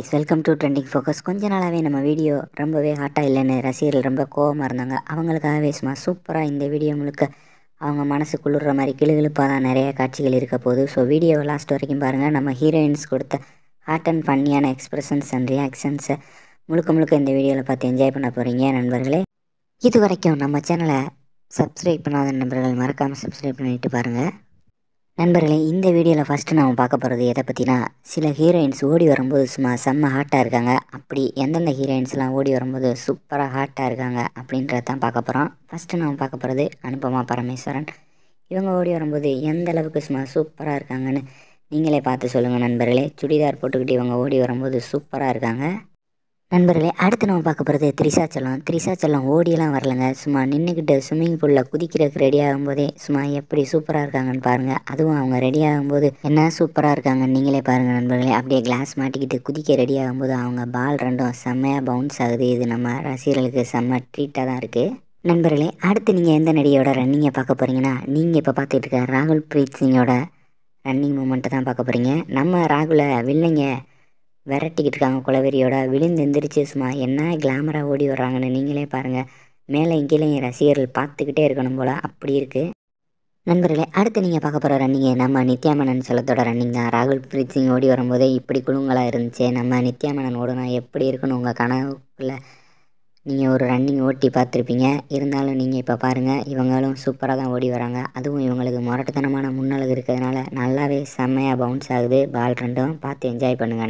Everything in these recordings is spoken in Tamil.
Guys, welcome to trending focus. கொஞ்ச நாளாகவே நம்ம வீடியோ ரொம்பவே ஹாட்டாக இல்லைன்னு ரசிகர்கள் ரொம்ப கோவமாக இருந்தாங்க. அவங்களுக்காகவே சும்மா சூப்பராக இந்த வீடியோ முழுக்க அவங்க மனசு குளிர்ற மாதிரி கிளுகிழுப்பாக தான் நிறைய காட்சிகள் இருக்க போகுது. ஸோ வீடியோவை லாஸ்ட் வரைக்கும் பாருங்கள். நம்ம ஹீரோயின்ஸ் கொடுத்த ஹாட் அண்ட் ஃபன்னியான எக்ஸ்பிரஷன்ஸ் அண்ட் ரியாக்ஷன்ஸை முழுக்க இந்த வீடியோவில் பார்த்து என்ஜாய் பண்ண போகிறீங்க நண்பர்களே. இது வரைக்கும் நம்ம சேனலை சப்ஸ்கிரைப் பண்ணாத நண்பர்கள் மறக்காமல் சப்ஸ்கிரைப் பண்ணிட்டு பாருங்கள். நண்பர்களே, இந்த வீடியோவில் ஃபஸ்ட்டு நம்ம பார்க்க போகிறது எதை பற்றினா, சில ஹீரோயின்ஸ் ஓடி வரும்போது சும்மா செம்ம ஹாட்டாக இருக்காங்க. அப்படி எந்தெந்த ஹீரோயின்ஸ்லாம் ஓடி வரும்போது சூப்பராக ஹாட்டாக இருக்காங்க அப்படின்றத தான் பார்க்க போகிறோம். ஃபஸ்ட்டு நம்ம பார்க்க போகிறது அனுபமா பரமேஸ்வரன். இவங்க ஓடி வரும்போது எந்த அளவுக்கு சும்மா சூப்பராக இருக்காங்கன்னு நீங்களே பார்த்து சொல்லுங்கள் நண்பர்களே. சுடிதார் போட்டுக்கிட்டு இவங்க ஓடி வரும்போது சூப்பராக இருக்காங்க. நண்பர்களே, அடுத்து நம்ம பார்க்க போகிறது திரிஷா செல்லம் ஓடியெல்லாம் வரலங்க. சும்மா நின்றுக்கிட்டு ஸ்விம்மிங் பூலில் குதிக்கிறதுக்கு ரெடி ஆகும்போதே சும்மா எப்படி சூப்பராக இருக்காங்கன்னு பாருங்கள். அதுவும் அவங்க ரெடி ஆகும்போது என்ன சூப்பராக இருக்காங்கன்னு நீங்களே பாருங்கள் நண்பர்களே. அப்படியே கிளாஸ் மாட்டிக்கிட்டு குதிக்க ரெடி ஆகும்போது அவங்க பால் ரெண்டும் செம்மையாக பவுன்ஸ் ஆகுது. இது நம்ம ரசிகர்களுக்கு செம்ம ட்ரீட்டாக தான் இருக்குது. நண்பர்களே, அடுத்து நீங்கள் எந்த நடிகையோட ரன்னிங்கை பார்க்க போகிறீங்கன்னா, நீங்கள் இப்போ பார்த்துட்டு இருக்க ராகுல் பிரீத் சிங்கோட ரன்னிங் மூமெண்ட்டை தான் பார்க்க போகிறீங்க. நம்ம ராகுலை வில்லைங்க விரட்டிக்கிட்டு இருக்காங்க குலவெறியோட. விழுந்து எந்திரிச்சு சும்மா என்ன கிளாமராக ஓடி வர்றாங்கன்னு நீங்களே பாருங்கள். மேலே கீழே ரசிகர்கள் பார்த்துக்கிட்டே இருக்கணும் போல் அப்படி இருக்குது. நண்பர்களே, அடுத்து நீங்கள் பார்க்க போகிற ரன்னிங்கு நம்ம நித்யாமேனன் செல்லத்தோட ரன்னிங் தான். ராகுல் பிரீத் சிங் ஓடி வரும்போதே இப்படி குழுங்களாக இருந்துச்சு. நம்ம நித்யாமேனன் ஓடுனா எப்படி இருக்குன்னு உங்கள் கனவுக்குள்ள நீங்கள் ஒரு ரன்னிங் ஓட்டி பார்த்துருப்பீங்க. இருந்தாலும் நீங்கள் இப்போ பாருங்கள், இவங்களும் சூப்பராக தான் ஓடி வராங்க. அதுவும் இவங்களுக்கு முரட்டுத்தனமான முன்னழகு இருக்கிறதுனால நல்லாவே செம்மையாக பவுன்ஸ் ஆகுது. பால் ரெண்டும் பார்த்து என்ஜாய் பண்ணுங்கள்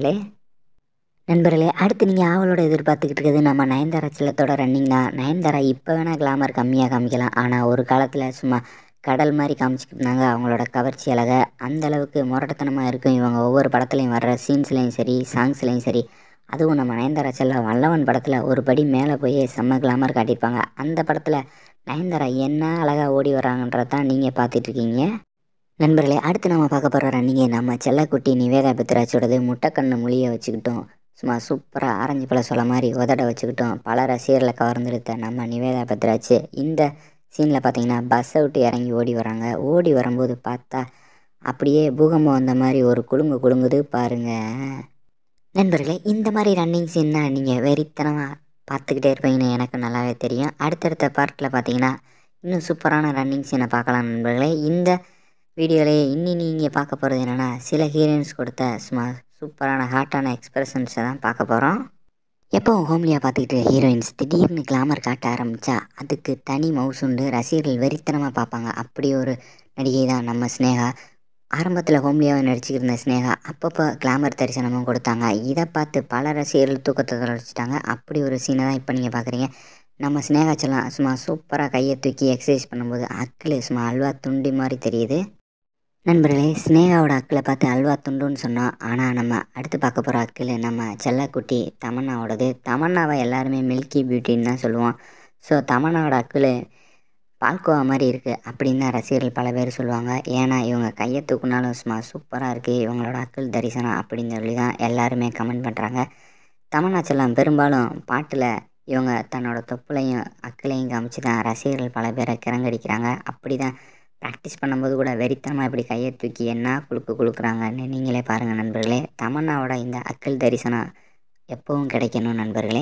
நண்பர்களே. அடுத்து நீங்கள் ஆவலோட எதிர்பார்த்துக்கிட்டு இருக்கிறது நம்ம நயன்தாரா செல்லத்தோட ரன்னிங் தான். நயன்தாரா இப்போ வேணால் கிளாமர் கம்மியாக காமிக்கலாம், ஆனால் ஒரு காலத்தில் சும்மா கடல் மாதிரி காமிச்சிக்கிட்டு இருந்தாங்க. அவங்களோட கவர்ச்சி அழகை அந்தளவுக்கு முரட்டுத்தனமாக இருக்கும். இவங்க ஒவ்வொரு படத்துலையும் வர்ற சீன்ஸ்லேயும் சரி, சாங்ஸ்லேயும் சரி, அதுவும் நம்ம நயன்தாரா செல்லம் வல்லவன் படத்தில் ஒரு படி மேலே போய் செம்ம கிளாமர் காட்டியிருப்பாங்க. அந்த படத்தில் நயன்தாரா என்ன அழகாக ஓடி வராங்கன்றது தான் நீங்கள் பார்த்துட்ருக்கீங்க. நண்பர்களே, அடுத்து நம்ம பார்க்க போகிற ரன்னிங்க நம்ம செல்லக்குட்டி நிவேதா பெத்ராஜோடது. முட்டைக்கண்ணு மொழியை வச்சுக்கிட்டோம் சும்மா சூப்பராக ஆரஞ்சு பழ சொல்ல மாதிரி உதட வச்சுக்கிட்டோம் பல ரசிகர்களை கவர்ந்தெடுத்த நம்ம நிவேதா பெத்ராஜ் இந்த சீனில் பார்த்தீங்கன்னா பஸ்ஸை விட்டு இறங்கி ஓடி வராங்க. ஓடி வரும்போது பார்த்தா அப்படியே பூகம்பம் வந்த மாதிரி ஒரு குலுங்குது பாருங்கள். நண்பர்களே, இந்த மாதிரி ரன்னிங் சீன்னா நீங்கள் வெறித்தனமாக பார்த்துக்கிட்டே இருப்பீங்கன்னு எனக்கு நல்லாவே தெரியும். அடுத்தடுத்த பார்ட்டில் பார்த்தீங்கன்னா இன்னும் சூப்பரான ரன்னிங் சீனை பார்க்கலாம் நண்பர்களே. இந்த வீடியோவிலே நீங்கள் பார்க்க போகிறது என்னென்னா, சில ஹீரோயின்ஸ் கொடுத்த சும்மா சூப்பரான ஹாட்டான எக்ஸ்பிரஷன்ஸை தான் பார்க்க போகிறோம். எப்போவும் ஹோம்லியாக பார்த்துக்கிட்டு ஹீரோயின்ஸ் திடீர்னு கிளாமர் காட்ட ஆரம்பித்தா அதுக்கு தனி மவுஸ் உண்டு. ரசிகர்கள் வெறித்தனமாக பார்ப்பாங்க. அப்படி ஒரு நடிகை தான் நம்ம ஸ்னேகா. ஆரம்பத்தில் ஹோம்லியாவை நடிச்சுக்கிட்டு இருந்த ஸ்னேகா அப்பப்போ கிளாமர் தரிசனமும் கொடுத்தாங்க. இதை பார்த்து பல ரசிகர்கள் தூக்கத்தை தொலைச்சிட்டாங்க. அப்படி ஒரு சீனை தான் இப்போ நீங்கள் பார்க்குறீங்க. நம்ம ஸ்னேகா செல்லம் சும்மா சூப்பராக கையை தூக்கி எக்ஸசைஸ் பண்ணும்போது அக்கில் சும்மா அல்வா துண்டி மாதிரி தெரியுது. நண்பர்களே, ஸ்னேகாவோட அக்கில் பார்த்து அல்வா துண்டுன்னு சொன்னோம். ஆனால் நம்ம அடுத்து பார்க்க போகிற அக்கில் நம்ம செல்லக்குட்டி தமன்னாவோடது. தமன்னாவை எல்லாருமே மில்கி பியூட்டின்னு தான் சொல்லுவோம். ஸோ தமன்னாவோட அக்கில் பால்கோவா மாதிரி இருக்குது அப்படின்னு தான் ரசிகர்கள் பல பேர் சொல்லுவாங்க. ஏன்னா இவங்க கையை தூக்குனாலும் சும்மா சூப்பராக இருக்குது இவங்களோட அக்கில் தரிசனம் அப்படின்னு சொல்லி தான் எல்லாருமே கமெண்ட் பண்ணுறாங்க. தமன்னா செல்லம் பெரும்பாலும் பாட்டில் இவங்க தன்னோட தொப்புளையும் அக்கிலையும் காமிச்சு தான் ரசிகர்கள் பல பேரை கிறங்கடிக்கிறாங்க. அப்படி தான் ப்ராக்டிஸ் பண்ணும்போது கூட வெறித்தனமாக இப்படி கையை தூக்கி என்ன குலுக்குறாங்கன்னு நீங்களே பாருங்கள் நண்பர்களே. தமன்னாவோட இந்த அக்கில் தரிசனம் எப்போவும் கிடைக்கணும் நண்பர்களே.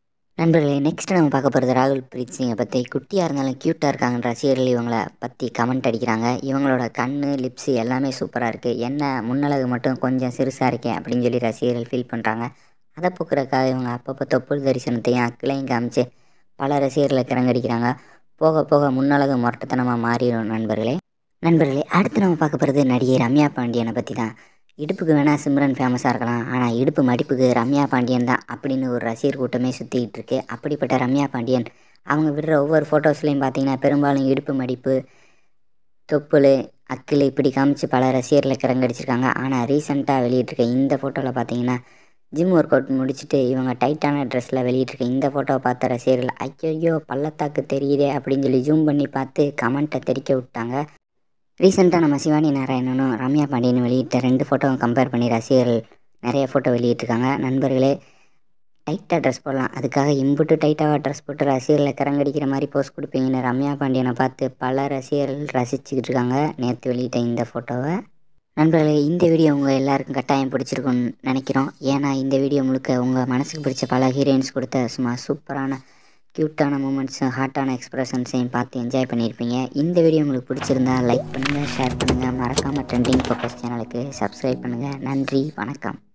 நெக்ஸ்ட் நம்ம பார்க்க போகிறது ராகுல் பிரீத் சிங்கை பற்றி. குட்டியாக இருந்தாலும் க்யூட்டாக இருக்காங்கன்ற ரசிகர்கள் இவங்களை பற்றி கமெண்ட் அடிக்கிறாங்க. இவங்களோட கண், லிப்ஸு எல்லாமே சூப்பராக இருக்குது, என்ன முன்னழகு மட்டும் கொஞ்சம் சிறுசாக இருக்கேன் அப்படின்னு சொல்லி ரசிகர்கள் ஃபீல் பண்ணுறாங்க. அதை போக்குறதுக்காக இவங்க அப்பப்போ தொப்புள் தரிசனத்தையும் அக்கிலையும் காமிச்சு பல ரசிகர்களை கிறங்கடிக்கிறாங்க. போக போக முன்னழகு முரட்டுத்தனமாக மாறிடும் நண்பர்களே. அடுத்து நம்ம பார்க்க போகிறது நடிகை ரம்யா பாண்டியனை பற்றி தான். இடுப்புக்கு வேணால் சிம்ரன் ஃபேமஸாக இருக்கலாம், ஆனால் இடுப்பு மடிப்புக்கு ரம்யா பாண்டியன் தான் அப்படின்னு ஒரு ரசிகர் கூட்டமே சுற்றிக்கிட்டு இருக்கு. அப்படிப்பட்ட ரம்யா பாண்டியன் அவங்க விடுற ஒவ்வொரு ஃபோட்டோஸ்லையும் பார்த்தீங்கன்னா பெரும்பாலும் இடுப்பு மடிப்பு, தொப்புள், அக்கில் இப்படி காமிச்சு பல ரசிகர்களை கிறங்கடிச்சிருக்காங்க. ஆனால் ரீசெண்டாக வெளியிட்டிருக்க இந்த ஃபோட்டோவில் பார்த்தீங்கன்னா ஜிம் ஒர்க் அவுட் முடிச்சுட்டு இவங்க டைட்டான ட்ரெஸ்ஸில் வெளியிட்டிருக்க இந்த ஃபோட்டோவை பார்த்த ரசிகர்கள் ஐயோ பள்ளத்தாக்கு தெரியுதே அப்படின்னு சொல்லி ஜூம் பண்ணி பார்த்து கமெண்ட்டை தெரிக்க விட்டாங்க. ரீசெண்டாக நம்ம சிவானி நாராயணனும் ரம்யா பாண்டியனும் வெளியிட்ட 2 ஃபோட்டோவும் கம்பேர் பண்ணி ரசிகர்கள் நிறைய ஃபோட்டோ வெளியிட்டிருக்காங்க. நண்பர்களே, டைட்டாக ட்ரெஸ் போடலாம், அதுக்காக இம்புட்டு டைட்டாக ட்ரெஸ் போட்டு ரசிகர்களை கிறங்கடிக்கிற மாதிரி போஸ்ட் கொடுப்பீங்கன்னு ரம்யா பாண்டியனை பார்த்து பல ரசிகர்கள் ரசிச்சுக்கிட்டு இருக்காங்க நேற்று வெளியிட்ட இந்த ஃபோட்டோவை. நண்பர்களே, இந்த வீடியோ உங்கள் எல்லாருக்கும் கட்டாயம் பிடிச்சிருக்குன்னு நினைக்கிறோம். ஏன்னா இந்த வீடியோ முழுக்க உங்கள் மனசுக்கு பிடிச்ச பல ஹீரோயின்ஸ் கொடுத்த சும்மா சூப்பரான க்யூட்டான மூமெண்ட்ஸும் ஹாட்டான எக்ஸ்பிரஷன்ஸையும் பார்த்து என்ஜாய் பண்ணியிருப்பீங்க. இந்த வீடியோ உங்களுக்கு பிடிச்சிருந்தா லைக் பண்ணுங்கள், ஷேர் பண்ணுங்கள், மறக்காமல் ட்ரெண்டிங் ஃபோக்கஸ் சேனலுக்கு சப்ஸ்கிரைப் பண்ணுங்கள். நன்றி, வணக்கம்.